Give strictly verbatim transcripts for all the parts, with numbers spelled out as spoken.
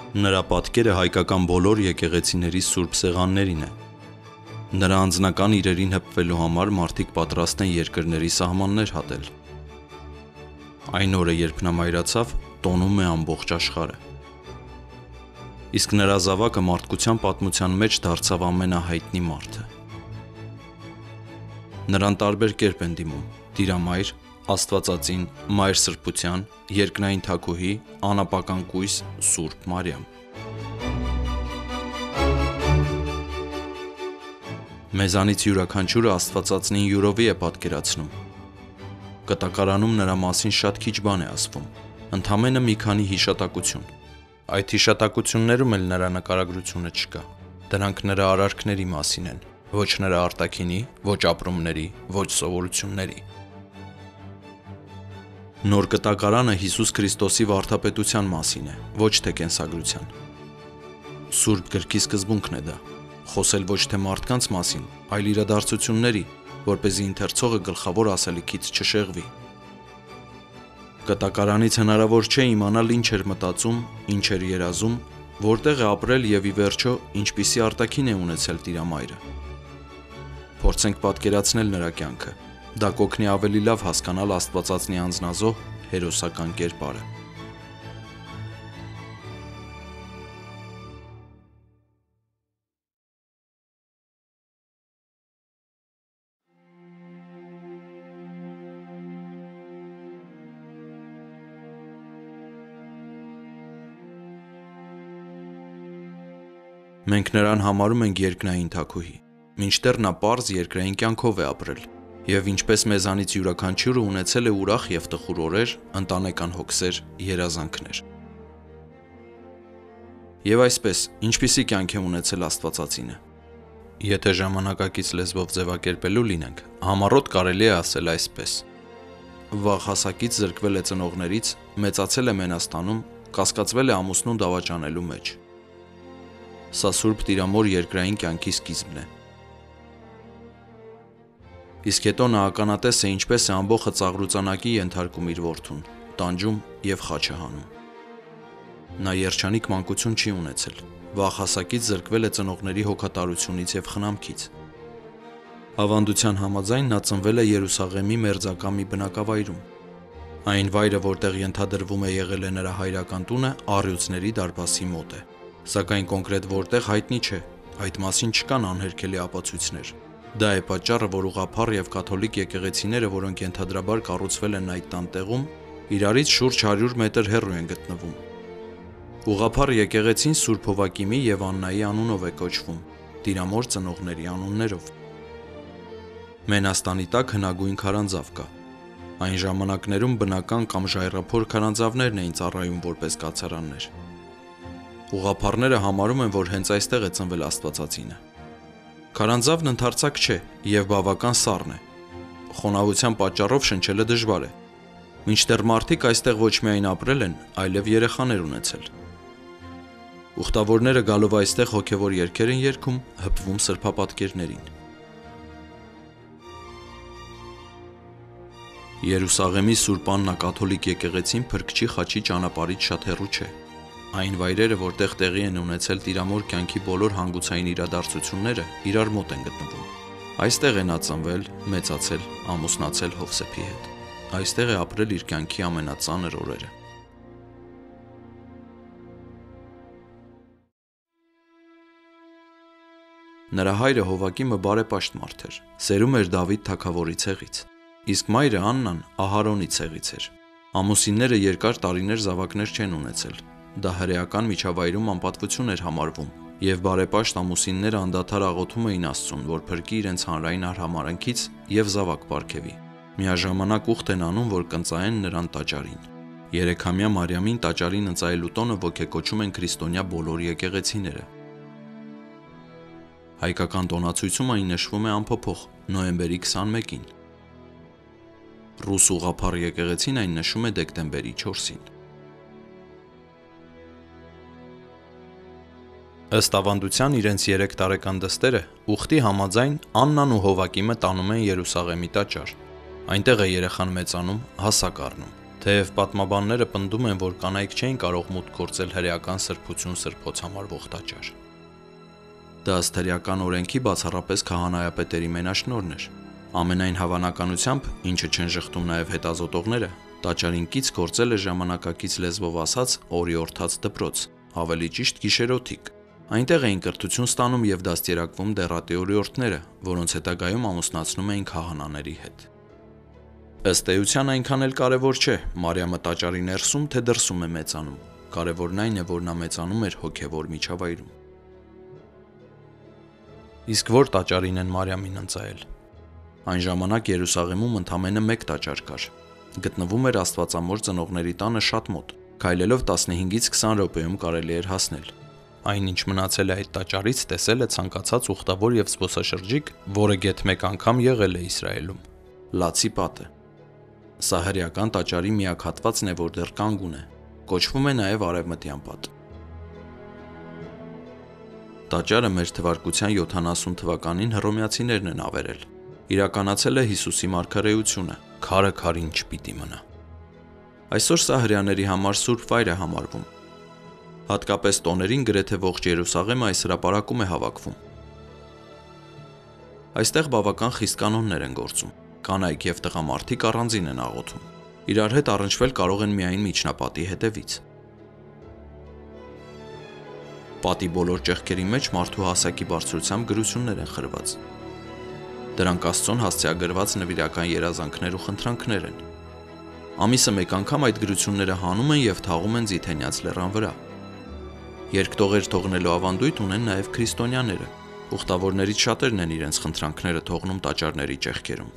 Նրա պատկերը հայկական բոլոր եկեղեցիների սուրբ սեղաններին է։ Նրա անձնական իրերին հպվելու համար մարդիկ պատրաստ են երկրների սահմաններ հատել։ Այն օրը, երբ նա մայրացավ, տոնում է ամբողջ աշխարհը։ Իսկ նրա զավակը մարդկության պատմության մեջ դարձավ ամենահայտնի մարդը։ Նրան տարբեր կերպ են դիմում՝ Տիրամայր, Աստվածածին, Մայր Սրբության, Երկնային Թագուհի, Անապական կույս, Սուրբ Մարիամ։ Մեզանից յուրաքանչյուրը Աստվածածնին յուրովի է պատկերացնում։ Կտակարանում նրա մասին շատ քիչ բան է ասվում, ընդամենը մի քանի հիշատակություն։ Այդ հիշատակություններում էլ նրա նկարագրությունը չկա։ Դրանք նրա արարքների մասին են, ոչ նրա արտաքինի, ոչ ապրումների, ոչ սովորությունների։ Նոր կտակարանը Հիսուս Քրիստոսի վարդապետության մասին է, ոչ թե կենսագրության։ Սուրբ գրքի սկզբունքն է դա, խոսել ոչ թե մարդկանց մասին, այլ իրադարձությունների, որպեսզի ընթերցողը գլխավոր ասելիքից չշեղվի։ Կտակարանից հնարավոր չէ իմանալ ինչ էր մտածում, ինչ էր երազում, որտեղ է ապրել եւ ի վերջո ինչպիսի արտաքին է ունեցել Տիրամայրը։ Փորձենք պատկերացնել նրա կյանքը։ Դա կօգնի ավելի լավ հասկանալ Աստվածածնի անձնազոհ հերոսական կերպարը։ Մենք նրան համարում ենք երկնային Թագուհի, մինչդեռ նա պարզ երկրային կյանքով է ապրել, եւ ինչպես մեզանից յուրաքանչյուրը ունեցել է ուրախ եւ տխուր օրեր, ընտանեկան հոգսեր, երազանքներ։ Եվ այսպես, ինչպիսի կյանք է ունեցել Աստվածածինը։ Եթե ժամանակակից լեզվով ձևակերպելու լինենք, համառոտ կարելի է ասել այսպես. վաղ հասակից զրկվել է ծնողներից, մեծացել է Մենաստանում, կասկածվել է ամուսնուն դավաճանելու մեջ։ Սա Սուրբ Տիրամոր երկրային կյանքի սկիզբն է։ Իսկ հետո նա ականատես է ինչպես է ամբողջը ծաղրուծանակի ենթարկում իր որդուն, տանջում եւ խաչը հանում։ Նա երջանիկ մանկություն չի ունեցել, վաղ հասակից զրկվել է ծնողների հոգատարությունից եւ խնամքից։ Ավանդության համաձայն նա ծնվել է Երուսաղեմի մերձակա մի բնակավայրում։ Այն վայրը, որտեղ ենթադրվում է եղել է նրա հայրական տունը, առյուծների դարպասի մոտ է, սակայն կոնկրետ որտեղ հայտնի չէ, այդ մասին չկան անհերքելի ապացույցներ։ Դա է պատճառը, որ ուղղափառ եւ կաթոլիկ եկեղեցիները, որոնք ենթադրաբար կառուցվել են այդ տանտեղում, իրարից շուրջ հարյուր մետր հեռու են գտնվում։ Ուղղափառ եկեղեցին Սուրբ Հովակիմի եւ Աննայի անունով է կոչվում, Տիրամոր ծնողների անուններով։ Մենաստանի տակ հնագույն քարանձավ կա։ Այն ժամանակներում բնական կամ ժայռափոր քարանձավներն էին ծառայում որպես կացարաններ։ Ուղղափառները համարում են, որ հենց այստեղ է ծնվել Աստվածածինը։ Քարանձավն ընդարձակ չէ եւ բավական սառն է։ Խոնավության պատճառով շնչելը դժվար է։ Մինչդեռ մարդիկ այստեղ ոչ միայն ապրել են, այլև երեխաներ ունեցել։ Ուխտավորները գալով այստեղ հոգևոր երգեր են երգում, հպվում սրբապատկերներին։ Երուսաղեմի Սուրբ Աննա կաթոլիկ եկեղեցին Փրկչի խաչի ճանապարհից շատ հեռու չէ։ Այն վայրերը, որտեղ տեղի են ունեցել Տիրամոր կյանքի բոլոր հանգուցային իրադարձությունները, իրար մոտ են գտնվում։ Այստեղ է նա ծնվել, մեծացել, ամուսնացել Հովսեփի հետ։ Այստեղ է ապրել իր կյանքի ամենածանր օրերը։ Նրա հայրը Հովակիմը բարեպաշտ մարդ էր, սերում էր Դավիթ թագավորի ցեղից, իսկ մայրը Աննան Ահարոնի ցեղից էր։ Ամուսինները երկար տարիներ զավակներ չեն ունեցել։ Դա հրեական միջավայրում անպատվություն էր համարվում, եւ բարեպաշտ ամուսինները անդադար աղոթում էին Աստծուն, որ փրկի իրենց հանրային արհամարհանքից եւ զավակ պարգևի։ Միաժամանակ ուխտ են անում, որ կընծայեն նրան տաճարին։ Երեքամյա Մարիամին տաճարին ընծայելու տոնը ոգեկոչում են քրիստոնյա բոլոր եկեղեցիները։ Հայկական տոնացույցում այն նշվում է անփոփոխ նոյեմբերի քսանմեկին։ Ռուս ուղղափառ եկեղեցին այն նշում է դեկտեմբերի չորսին։ Ըստ ավանդության իրենց երեք տարեկան դստերը ուխտի համաձայն Աննան ու Հովակիմը տանում են Երուսաղեմի տաճար։ Այնտեղ է երեխան մեծանում, հասակ առնում։ Թեև պատմաբանները պնդում են, որ կանայք չէին կարող մուտք գործել հրեական սրբություն սրբոց համարվող տաճար։ Դա ըստ հրեական օրենքի բացառապես քահանայապետերի մենաշնորհն էր։ Ամենայն հավանականությամբ, ինչը չեն շղթում նաև հետազոտողները, տաճարին կից գործել է ժամանակակից լեզվով ասած օրիորդաց դպրոց, ավելի ճիշտ գիշերօթիկ։ Այնտեղ էին կրթություն ստանում եւ դաստիարակվում դեռատի օրիորդները, որոնց հետագայում ամուսնացնում էին քահանաների հետ։ Ըստ էության այնքան էլ կարևոր չէ Մարիամը տաճարի ներսում թե դրսում է մեծանում, կարևորն այն է, որ նա մեծանում էր հոգևոր միջավայրում։ Իսկ որ տաճարին են Մարիամին ընծայել։ Այն ժամանակ Երուսաղեմում ընդամենը մեկ տաճար կար։ Գտնվում էր Աստվածամոր ծնողների տանը շատ մոտ, քայլելով տասնհինգից քսան րոպեում կարելի էր հասնել։ Այն, ինչ մնացել է այդ տաճարից, տեսել է ցանկացած ուխտավոր եւ զբոսաշրջիկ, որը գեթ մեկ անգամ եղել է Իսրայելում։ Լացի պատը։ Սա հրեական տաճարի միակ հատվածն է, որ դեռ կանգուն է։ Կոչվում է նաև Արևմտյան պատ։ Տաճարը մեր թվարկության յոթանասուն թվականին հռոմեացիներն են ավերել։ Իրականացել է Հիսուսի մարգարեությունը, քարը քարին չպիտի մնա։ Այսօր սա հրեաների համար սուրբ վայր է համարվում։ Հատկապես տոներին գրեթե ողջ Երուսաղեմը այս հրապարակում է հավաքվում։ Այստեղ բավական խիստ կանոններ են գործում։ Կանայք եւ տղամարդիկ առանձին են աղոթում։ Իրար հետ առնչվել կարող են միայն միջնապատի հետևից։ Պատի բոլոր ճեղքերի մեջ մարդու հասակի բարձրությամբ գրություններ են խրված։ Դրանք Աստծուն հասցեագրված նվիրական երազանքներ ու խնդրանքներ են։ Ամիսը մեկ անգամ այդ գրությունները հանում են եւ թաղում են Ձիթենյաց լեռան վրա։ Երկտողեր թողնելու ավանդույթ ունեն նաև քրիստոնյաները։ Ուխտավորներից շատերն են իրենց խնդրանքները թողնում տաճարների ճեղքերում։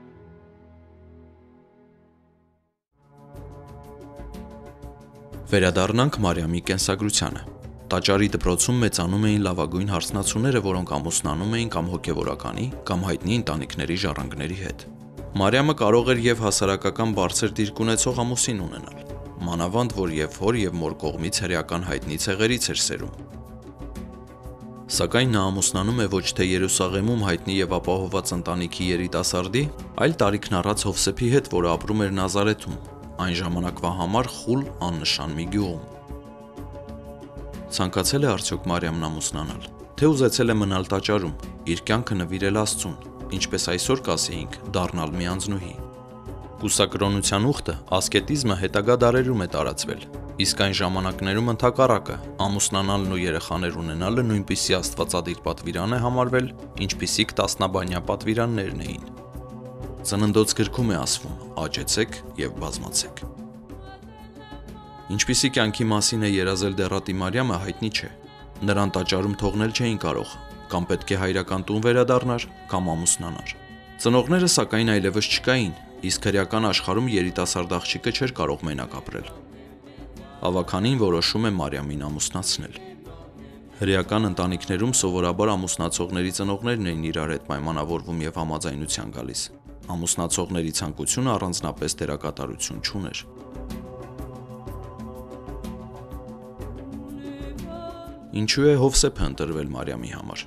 Վերադառնանք Մարիամի կենսագրությանը։ Տաճարի դպրոցում մեծանում էին լավագույն հարցնացուները, որոնք ամուսնանում էին կամ հոգևորականի, կամ հայտնի ընտանիքների ժառանգների հետ։ Մարիամը կարող էր եւ հասարակական բարձր դիրք ունեցող ամուսին ունենալ, մանավանդ որ եւ հոր եւ մոր կողմից հրեական հայտնի ցեղերից էր սերում։ Սակայն նա ամուսնանում է ոչ թե Երուսաղեմում հայտնի եւ ապահոված ընտանիքի երիտասարդի, այլ տարիքն առած Հովսեփի հետ, որը ապրում էր Նազարեթում, այն ժամանակվա համար խուլ աննշան մի գյուղում։ Ցանկացել է արդյոք Մարիամն ամուսնանալ, թե ուզեցել է մնալ տաճարում, իր կյանքը նվիրել Աստծուն, ինչպես այսօր կասեինք, դառնալ մի անձնուհի։ Կուսակրոնության ուխտը, ասկետիզմը հետագա դարերում է տարածվել, իսկ այն ժամանակներում ընդհակառակը, ամուսնանալն ու երեխաներ ունենալը նույնպիսի աստվածադիր պատվիրան է համարվել, ինչպիսիք տասնաբանյա պատվիրաններն էին։ Ծննդոց գրքում է ասվում. «Աճեցեք եւ բազմացեք»։ Ինչպիսի կյանքի մասին է երազել դեռատի Մարիամը հայտնի չէ։ Նրան տաճարում թողնել չէին կարող, կամ պետք է հայրական տուն վերադառնար, կամ ամուսնանար։ Ծնողները սակայն այլևս չկային, իսկ հրեական աշխարհում երիտասարդ աղջիկը չէր կարող մենակ ապրել։ Ավագանին որոշում է Մարիամին ամուսնացնել։ Հրեական ընտանիքներում սովորաբար ամուսնացողների ծնողներն էին իրար հետ պայմանավորվում եւ համաձայնության գալիս։ Ամուսնացողների ցանկությունը առանձնապես դերակատարություն չուներ։ Ինչու է Հովսեփը ընտրվել Մարիամի համար։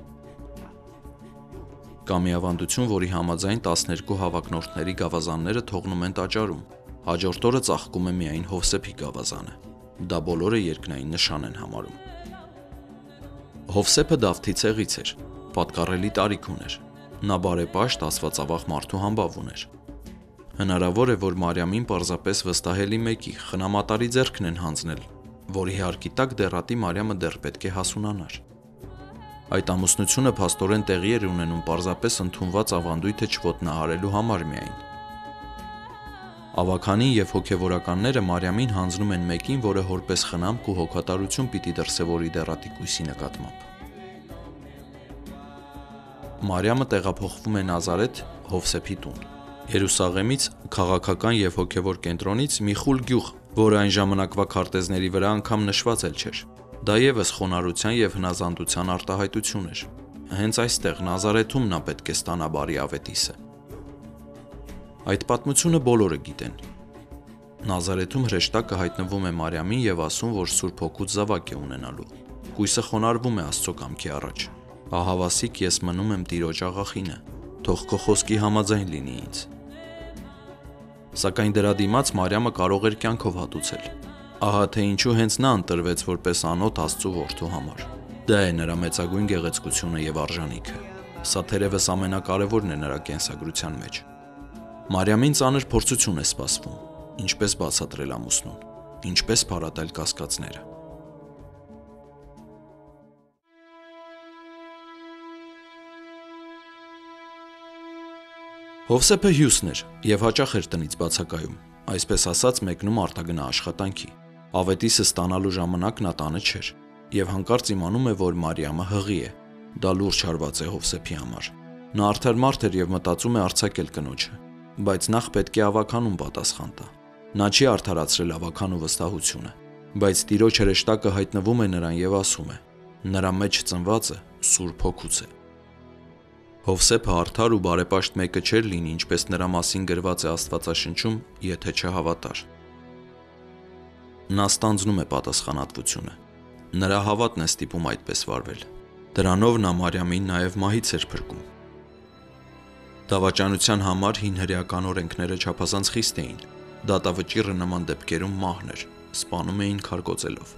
Կա մի ավանդություն, որի համաձայն տասներկու հավակնորդների գավազանները թողնում են տաճարում։ Հաջորդ օրը ծաղկում է միայն Հովսեփի գավազանը։ Դա բոլորը երկնային նշան են համարում։ Հովսեփը Դավթի ցեղից էր, պատկառելի տարիք ուներ։ Նա բարեպաշտ աստվածավախ մարդու համբավ ուներ։ Հնարավոր է, որ Մարիամին պարզապես վստահելի մեկի խնամատարի ձեռքն են հանձնել, որի հարկի տակ դեռատի Մարիամը դեռ պետք է հասունանար։ Այդ ամուսնությունը փաստորեն տեղի էր ունենում պարզապես ընդունված ավանդույթը չոտնահարելու համար միայն։ Ավագանին եւ հոգեվորականները Մարիամին հանձնում են մեկին, որը որպես խնամք ու հոգատարություն պիտի դրսևորի դեռատի կույսի նկատմամբ։ Մարիամը տեղափոխվում է Նազարեթ, Հովսեփի տուն։ Երուսաղեմից, քաղաքական եւ հոգեվոր կենտրոնից մի խուլ գյուղ, որը այն ժամանակվա քարտեզների վրա անգամ նշված էլ չէր։ Դա եւս խոնարհության եւ հնազանդության արտահայտություն էր։ Հենց այստեղ Նազարեթում նա պետք է ստանա բարի ավետիսը։ Այդ պատմությունը բոլորը գիտեն։ Նազարեթում հրեշտակը հայտնվում է Մարիամին եւ ասում, որ Սուրբ Հոգուց զավակ է ունենալու։ Կույսը խոնարհվում է Աստծո կամքի առաջ։ Ահավասիկ ես մնում եմ Տիրոջ աղախինը, թող քո խոսքի համաձայն լինի ինձ։ Սակայն դրա դիմաց Մարիամը կարող էր կյանքով հատուցել։ Ահա թե ինչու հենց նա ընտրվեց որպես անոթ Աստծո որդու համար։ Դա է նրա մեծագույն գեղեցկությունը եւ արժանիքը։ Սա թերևս ամենակարևորն է նրա կենսագրության մեջ։ Մարիամին ծանր փորձություն է սպասվում, ինչպես բացատրել ամուսնուն, ինչպես փարատել կասկածները։ Հովսեփը հյուսն էր եւ հաճախ էր տնից բացակայում, այսպես ասած մեկնում արտագնա աշխատանքի։ Ավետիսը ստանալու ժամանակ նա տանը չէր եւ հանկարծ իմանում է, որ Մարիամը հղի է։ Դա լուրջ հարված է Հովսեփի համար։ Նա արդար մարդ էր եւ մտածում է արձակել կնոջը, բայց նախ պետք է ավականուն պատասխան տա։ Նա չի արդարացրել ավականու վստահությունը, բայց Տիրոջ հրեշտակը հայտնվում է նրան եւ ասում է. նրա մեջ ծնվածը Սուրբ Հոգուց է։ Հովսեփը արդար ու բարեպաշտ մեկը չէր լինի, ինչպես նրա մասին գրված է Աստվածաշնչում, եթե չհավատար։ Նա ստանձնում է պատասխանատվությունը։ Նրա հավատն է ստիպում այդպես վարվել։ Դրանով նա Մարիամին նաև մահից էր փրկում։ Դավաճանության համար հին հրեական օրենքները չափազանց խիստ էին։ Դատավճիռը նման դեպքերում մահն էր, սպանում էին քարկոծելով։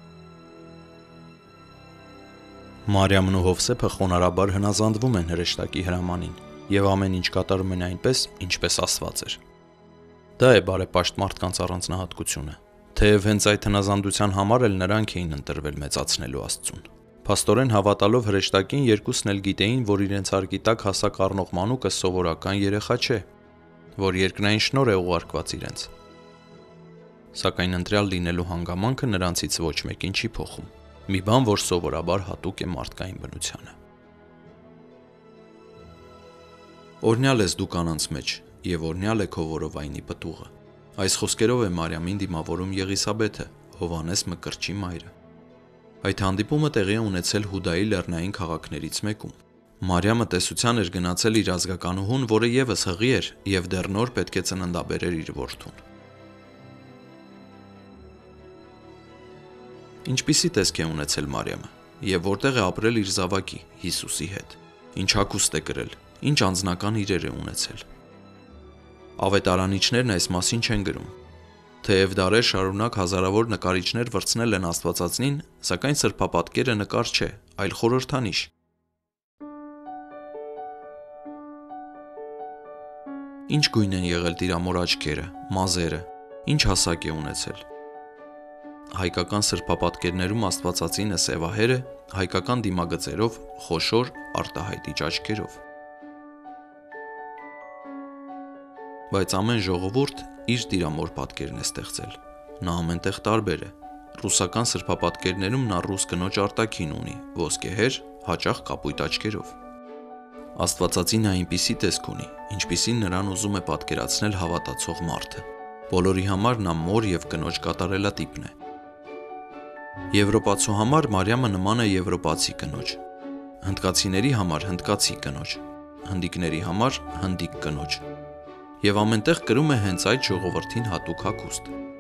Մարիամն ու Հովսեփը խոնարհաբար հնազանդվում են հրեշտակի հրամանին եւ ամեն ինչ կատարում են այնպես, ինչպես ասված էր։ Դա է բարեպաշտ մարդկանց առանձնահատկությունը, թեև հենց այդ հնազանդության համար էլ նրանք էին ընտրվել մեծացնելու Աստծուն։ Փաստորեն հավատալով հրեշտակին երկուսն էլ գիտեին, որ իրենց հարկի տակ հասակ առնող մանուկը սովորական երեխա չէ, որ երկնային շնորհ է ուղարկված իրենց։ Սակայն ընտրյալ լինելու հանգամանքը նրանցից ոչ մեկին չի փոխում։ Մի բան, որ սովորաբար հատուկ է մարդկային բնությանը։ Օրհնյալ ես դու կանանց մեջ, եւ օրհնյալ է քո որովայնի պտուղը։ Այս խոսքերով է Մարիամին դիմավորում Եղիսաբեթը, Հովանես Մկրտչի մայրը։ Այդ հանդիպումը տեղի է ունեցել Հուդայի լեռնային քաղաքներից մեկում։ Մարիամը տեսության էր գնացել իր ազգականուհուն, որը եւս հղի էր եւ դեռ նոր պետք է ծննդաբերեր իր որդուն։ Ինչպիսի տեսք է ունեցել Մարիամը եւ որտեղ է ապրել իր զավակի Հիսուսի հետ։ Ինչ հագուստ է կրել, ինչ անձնական իրեր է ունեցել։ Ավետարանիչներն այս մասին չեն գրում։ Թեև դարեր շարունակ հազարավոր նկարիչներ վրցնել են Աստվածածնին, սակայն սրբապատկերը նկար չէ, այլ խորհրդանիշ։ Ինչ գույն են եղել տիրամոր աչքերը, մազերը, ինչ հասակ է ունեցել։ Հայկական սրբապատկերներում Աստվածածինը սևահեր է, հայկական դիմագծերով, խոշոր, արտահայտիչ աչքերով։ Բայց ամեն ժողովուրդ իր տիրամոր պատկերն է ստեղծել։ Նա ամենտեղ տարբեր է։ Ռուսական սրբապատկերներում նա ռուս կնոջ արտաքին ունի, ոսկեհեր, հաճախ կապույտ աչքերով։ Աստվածածինը այնպիսի տեսք ունի, ինչպիսին նրան ուզում է պատկերացնել հավատացող մարդը։ Բոլորի համար նա մոր եւ կնոջ կատարելատիպն է։ Եվրոպացու համար Մարիամը նման է եվրոպացի կնոջ, հնդկացիների համար հնդկացի կնոջ, հնդիկների համար հնդիկ կնոջ, եւ ամենտեղ կրում է հենց այդ ժողովրդին հատուկ հագուստ։